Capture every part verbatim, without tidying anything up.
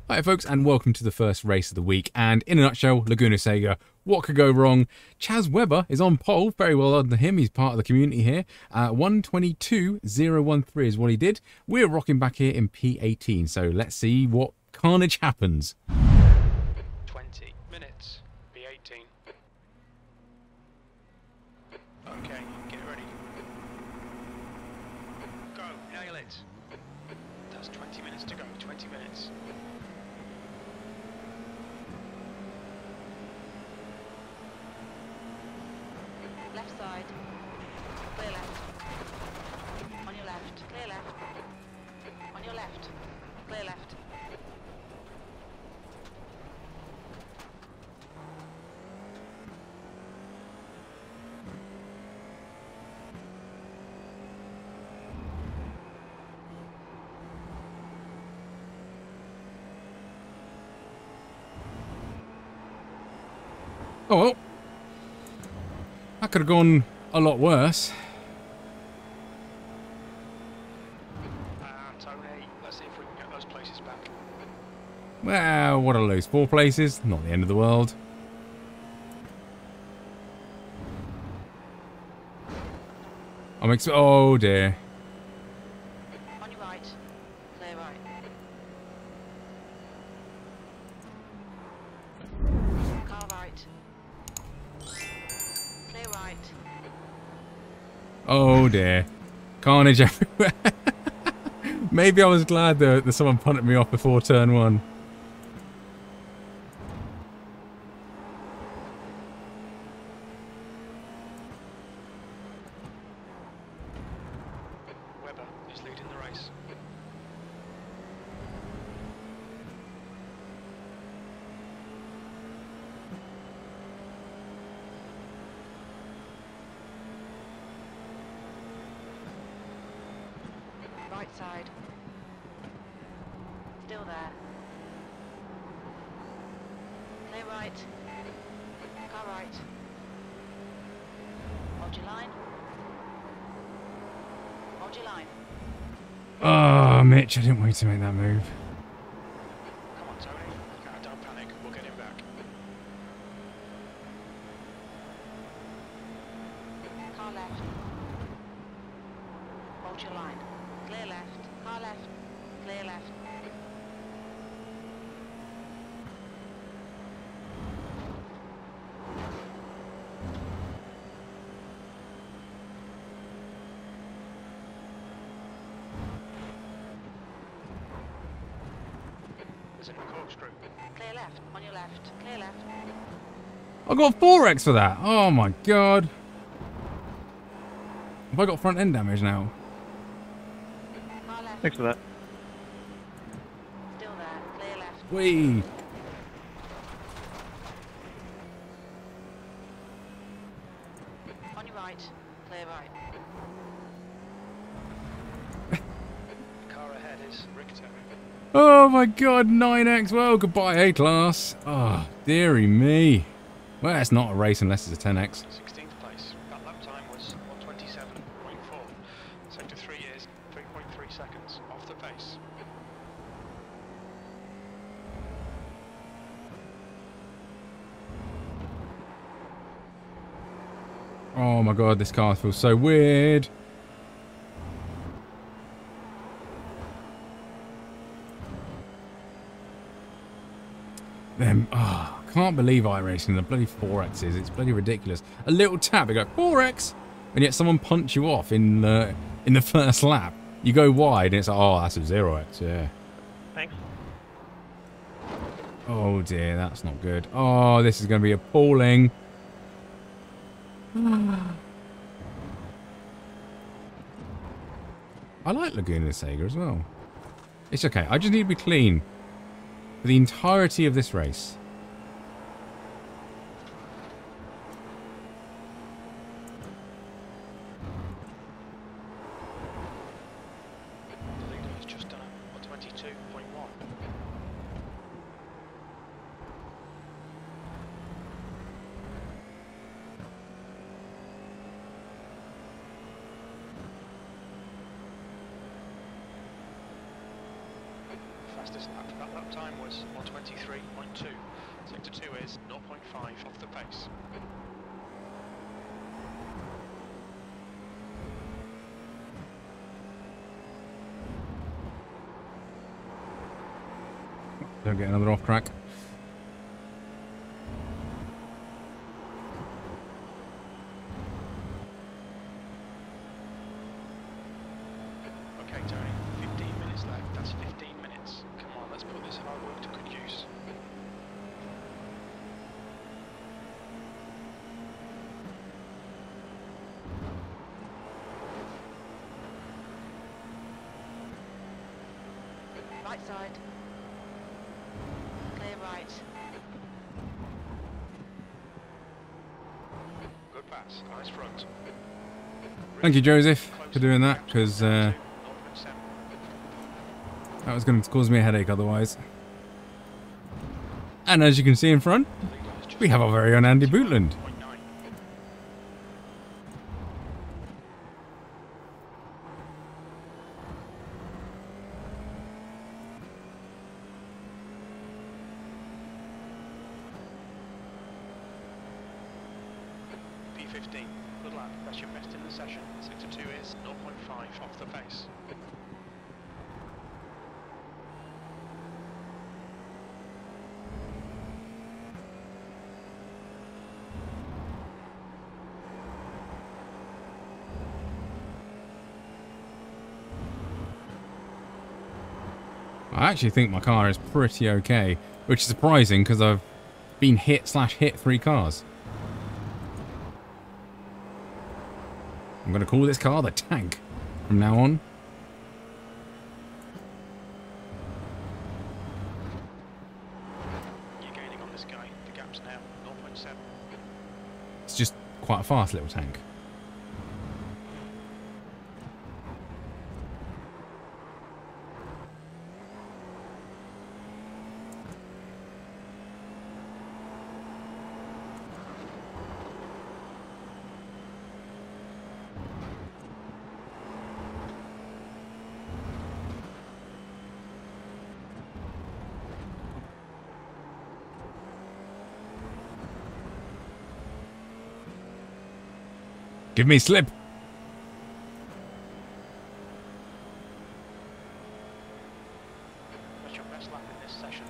Hi folks, and welcome to the first race of the week. And in a nutshell, Laguna Seca, what could go wrong? Chaz Webber is on pole. Very well done to him. He's part of the community here. Uh, one twenty-two point zero one three is what he did. We're rocking back here in P eighteen, so let's see what carnage happens. twenty minutes, P eighteen. Okay, get ready. Go, nail it. That's twenty minutes to go, twenty minutes. Left side. Clear left. On your left. Clear left. On your left. Clear left. Oh well. That could have gone a lot worse. Ah, Tony, let's see if we can get those places back. Well, what are those? Four places? Not the end of the world. I'm ex- oh dear. On your right. Clear right. Car right. Clear right. Oh dear. Carnage everywhere. Maybe I was glad that, that someone punted me off before turn one. Webber is leading the race. Right side. Still there. Clear right. Car right. Hold your line. Hold your line. Oh, Mitch, I didn't want you to make that move. Come on, Tony. Ah, don't panic. We'll get him back. Car left. Hold your line. Clear left. Car left. Clear left. There's a new corkscrew. Clear left. On your left. Clear left. I got four X for that. Oh my god. Have I got front end damage now? Car left. Thanks for that. Still there. Clear left. Whee! On your right. Clear right. Car ahead is Richter. Oh my god, nine X. Well, goodbye, A-Class. Oh, dearie me. Well, it's not a race unless it's a ten X. sixteenth place. That lap time was one twenty-seven point four. Sector three is three point three seconds off the pace. Oh my god, this car feels so weird. Them, oh, I can't believe iRacing, the bloody four X's. It's bloody ridiculous. A little tap, they go four X, and yet someone punch you off in the in the first lap. You go wide, and it's like, oh, that's a zero X, yeah. Thanks. Oh dear, that's not good. Oh, this is going to be appalling. I like Laguna Seca as well. It's okay. I just need to be clean for the entirety of this race. The leader has just done a one twenty-two point one. fastest lap. That lap time was one twenty-three point two. Sector two is zero point five off the pace. Don't get another off track. Okay, Tony, fifteen minutes left. That's fifteen minutes. Come on, let's put this hard work to good use. Right side. Clear right. Good pass. Nice front. Thank you, Joseph, for doing that, because uh, that was going to cause me a headache otherwise. And as you can see in front, we have our very own Andy Bootland. P fifteen. Good lap. That's your best in the session. Sector two is zero point five off the pace. I actually think my car is pretty okay, which is surprising because I've been hit slash hit three cars. I'm going to call this car the Tank from now on. You're gaining on this guy. The gap's now zero point seven. It's just quite a fast little tank. Give me slip. That's your best lap in this session.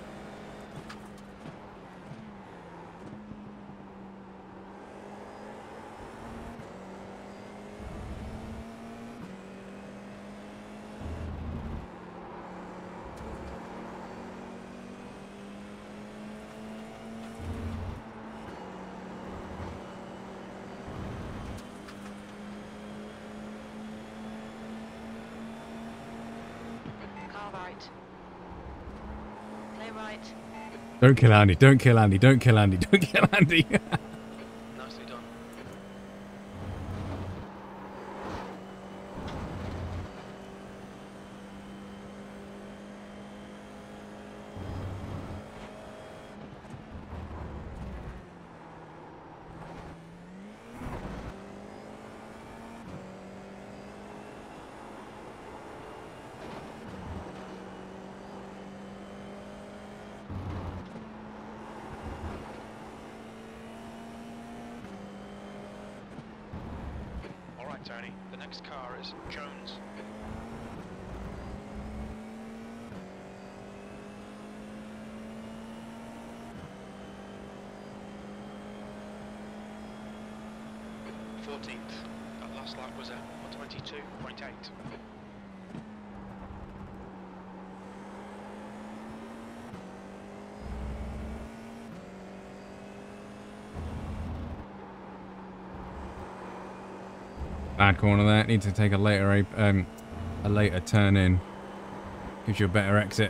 Car right. Clear right. Don't kill Andy. Don't kill Andy. Don't kill Andy. Don't kill Andy. Nicely done. All right, Tony. The next car is Jones. fourteenth. That last lap was a one twenty-two point eight. Bad corner there. Need to take a later um, a later turn in. Gives you a better exit.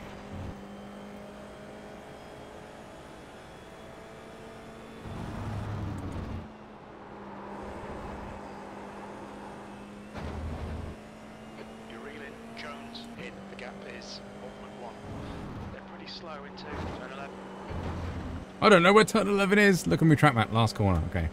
You're reeling Jones in. The gap is zero point one. They're pretty slow into turn eleven. I don't know where turn eleven is. Look at my track map. Last corner. Okay.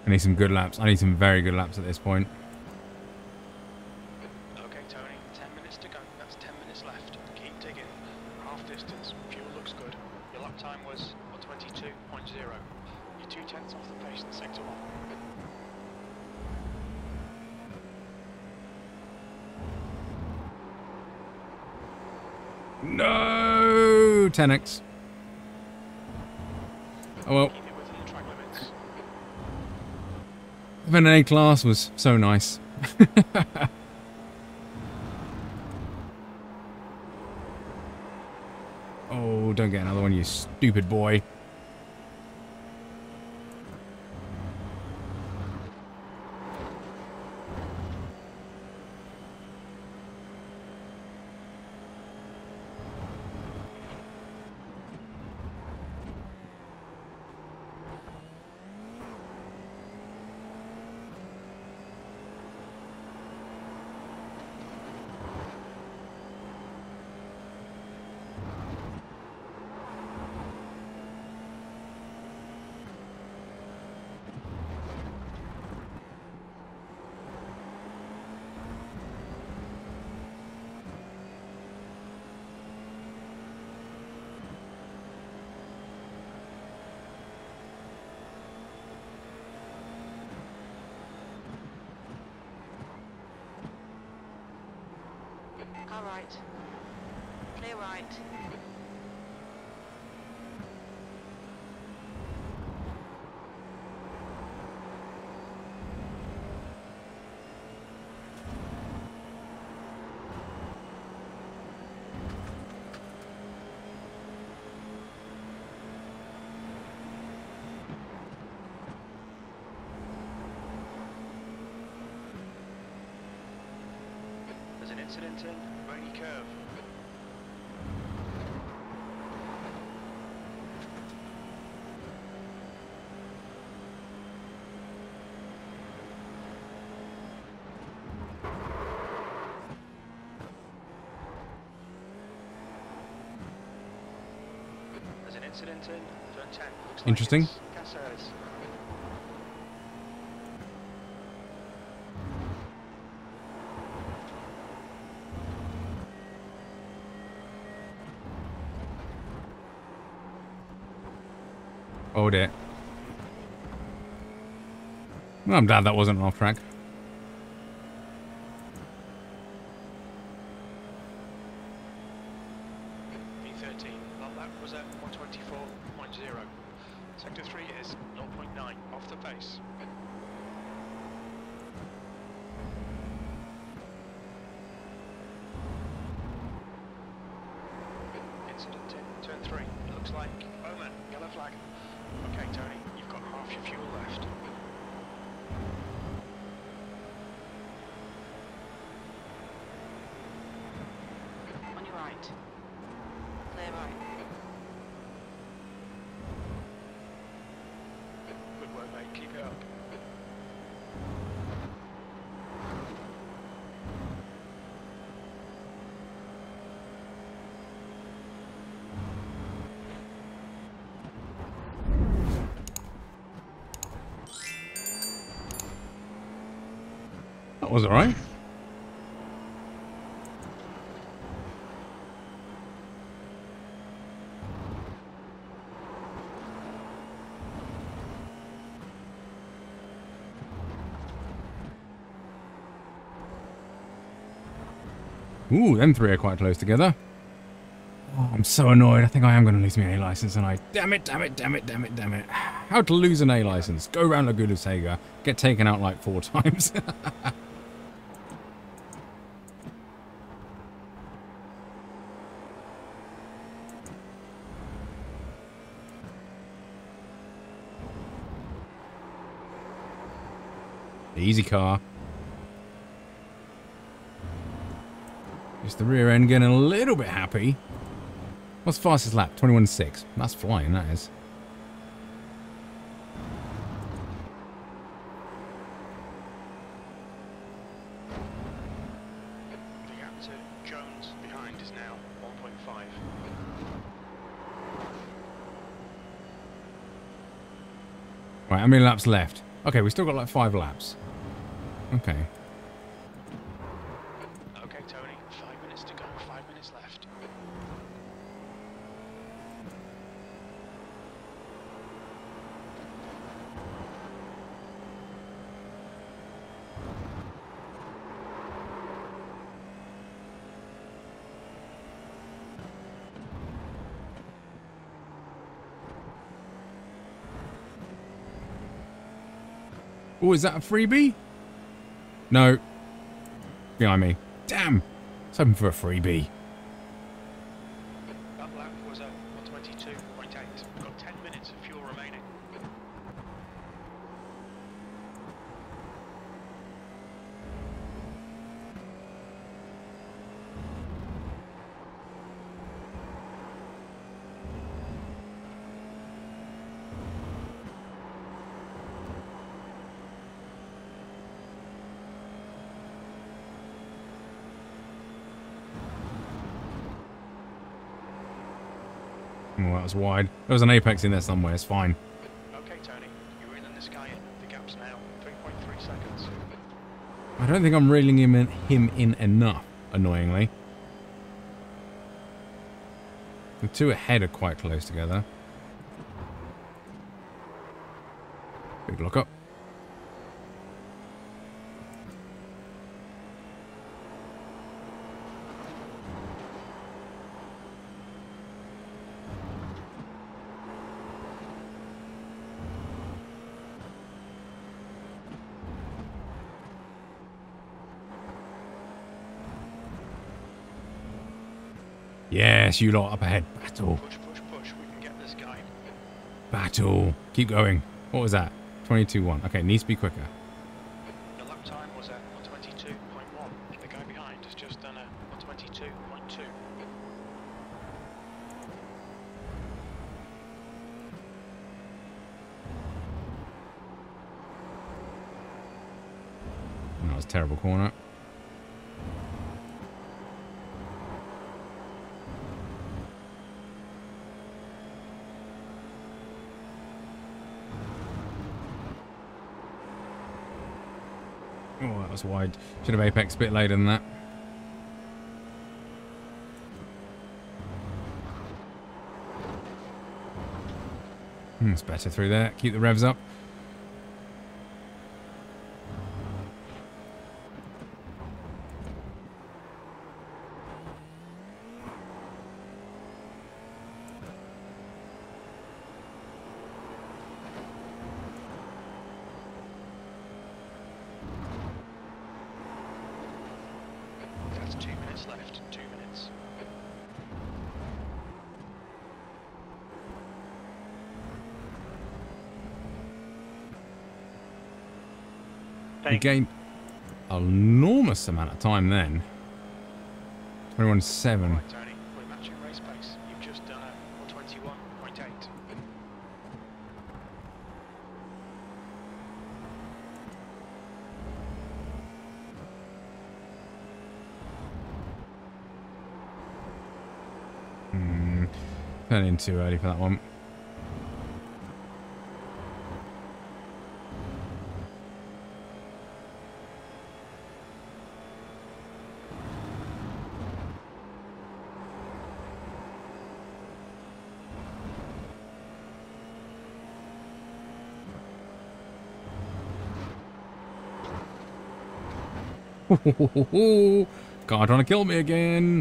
I need some good laps. I need some very good laps at this point. Okay, Tony, ten minutes to go. That's ten minutes left. Keep digging. Half distance. Fuel looks good. Your lap time was one twenty-two point zero. You're two tenths off the pace in sector one. No! ten X. Oh well. Keep it within the track limits. Having an A class was so nice. Oh, don't get another one, you stupid boy. Car right. Clear right. There's an incident in Rainy Curve. There's an incident in Turn ten. Looks like Interesting. it's Caceres. Oh dear. Well, I'm glad that wasn't off track. V thirteen. Well, that was at one twenty-four point zero. Sector three is zero point nine off the pace. Incident in turn three. It looks like Bowman, yellow flag. Okay, Tony, you've got half your fuel left. On your right. Clear right. Good work, mate. Keep it up. That was alright. Ooh, them three are quite close together. Oh, I'm so annoyed. I think I am going to lose my A license, and I... Damn it, damn it, damn it, damn it, damn it. How to lose an A license? Go around Laguna Seca, get taken out like four times. Easy car. Just the rear end getting a little bit happy. What's fastest lap? twenty-one point six. That's flying, that is. The gap to Jones behind is now one point five. Right, how many laps left? Okay, we still got like five laps. Okay. Okay, Tony, five minutes to go, five minutes left. Oh, is that a freebie? No. Behind me. Damn. I was hoping for a freebie. That lap was a one twenty-two point eight. We've got ten minutes of fuel remaining. Oh, that was wide. There was an apex in there somewhere. It's fine. Okay, Tony, you're reeling this guy in. The gap's now three point three seconds. I don't think I'm reeling him in, him in enough, annoyingly. The two ahead are quite close together. Big lock up. Yes, you lot up ahead. Battle. Push, push, push. We can get this guy. Battle. Keep going. What was that? twenty-two one. Okay, needs to be quicker. The lap time was at one twenty-two point one. The guy behind has just done a one twenty-two point two. That was a terrible corner. Oh, that was wide. Should have apex a bit later than that. Hmm, it's better through there. Keep the revs up. That's two minutes left. Two minutes. We gained an enormous amount of time then. twenty-one seven. Right, Tony, we're matching race pace. You've just done a one twenty-one point eight. Hmm. Turning too early for that one. God, trying to kill me again.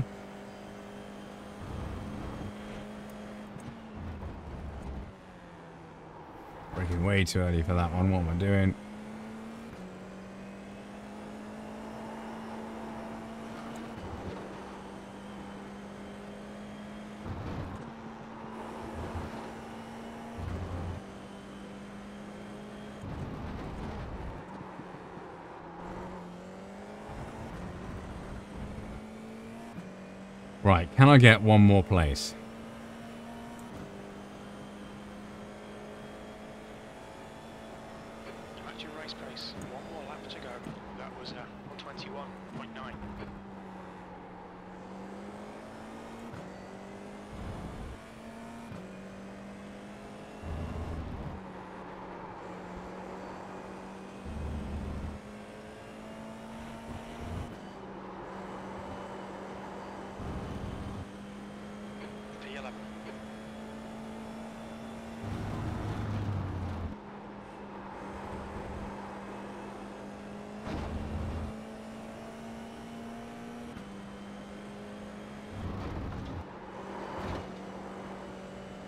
Breaking way too early for that one. What am I doing? Right, can I get one more place? Matching race pace. One more lap to go. That was a one twenty-one point nine.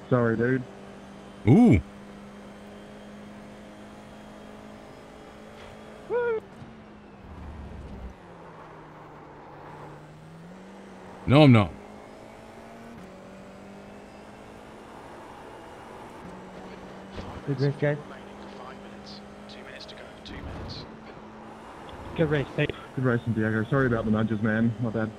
Sorry, dude. Ooh. No, I'm not. Good race, guys. Remaining for five minutes. Two minutes to go. Two minutes. Good race, thanks. Good racing, Diego. Sorry about the nudges, man. My bad.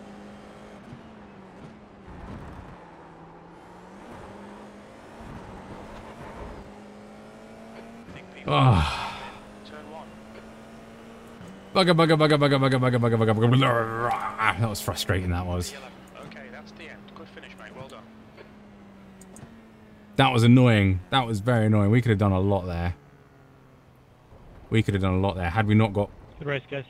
Think people. Ah. Turn one. Bugger, bugger, bugger, bugger, bugger, bugger, bugger, bugger, bugger, bugger. That was frustrating, that was. The eleven. Okay, that's the end. Good finish, mate. Well done. That was annoying. That was very annoying. We could have done a lot there. We could have done a lot there had we not got... Good race, guys.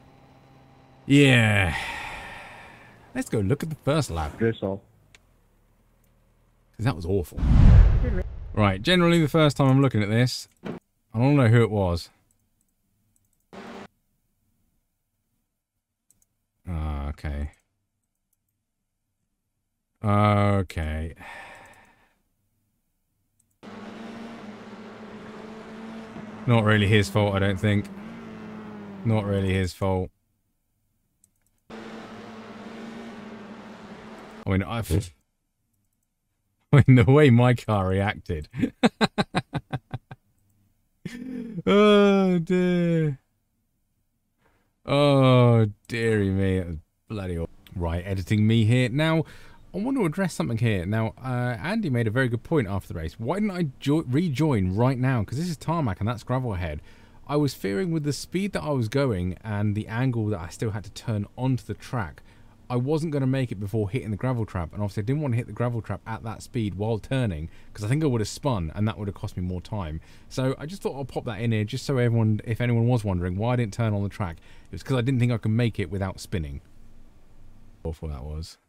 Yeah. Let's go look at the first lap. Piss off. Because that was awful. Right, generally the first time I'm looking at this, I don't know who it was. Ah, okay. Okay. Not really his fault, I don't think. Not really his fault. I mean, I've... I mean, the way my car reacted. Oh, dear. Oh, dearie me. It was bloody awful. Right, editing me here. Now, I want to address something here. Now, uh, Andy made a very good point after the race. Why didn't I rejoin right now? Because this is tarmac and that's gravel ahead. I was fearing with the speed that I was going and the angle that I still had to turn onto the track, I wasn't going to make it before hitting the gravel trap. And obviously I didn't want to hit the gravel trap at that speed while turning, because I think I would have spun and that would have cost me more time. So I just thought I'll pop that in here just so everyone, if anyone was wondering why I didn't turn on the track. It was because I didn't think I could make it without spinning. How awful that was.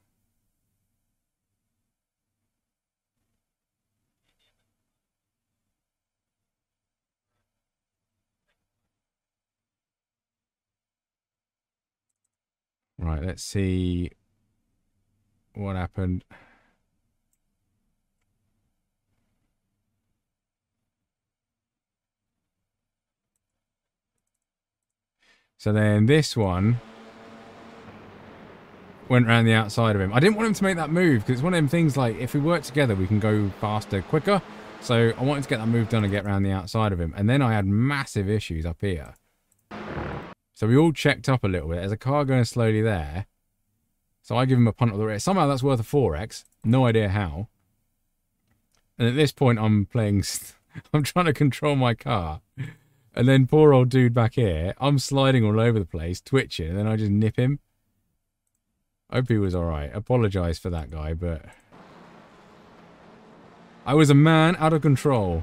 Right, let's see what happened. So then this one went around the outside of him. I didn't want him to make that move because it's one of them things like if we work together we can go faster, quicker. So I wanted to get that move done and get around the outside of him. And then I had massive issues up here. So we all checked up a little bit. There's a car going slowly there. So I give him a punt of the rear. Somehow that's worth a four X. No idea how. And at this point I'm playing... I'm trying to control my car. And then poor old dude back here, I'm sliding all over the place, twitching, and then I just nip him. I hope he was alright. Apologise for that guy, but... I was a man out of control.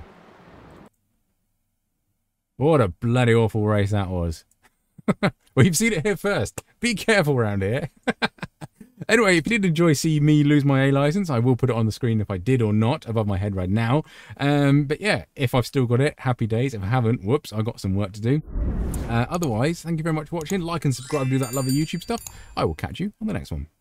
What a bloody awful race that was. Well, you've seen it here first. Be careful around here. Anyway, if you did enjoy seeing me lose my A license, I will put it on the screen if I did or not above my head right now. Um, but yeah, if I've still got it, happy days. If I haven't, whoops, I've got some work to do. Uh, otherwise, thank you very much for watching. Like and subscribe, do that lovely YouTube stuff. I will catch you on the next one.